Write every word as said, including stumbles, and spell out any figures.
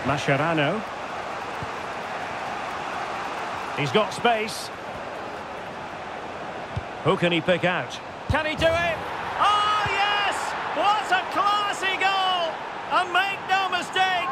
Mascherano. He's got space. Who can he pick out? Can he do it? Oh, yes! What a classy goal! And make no mistake,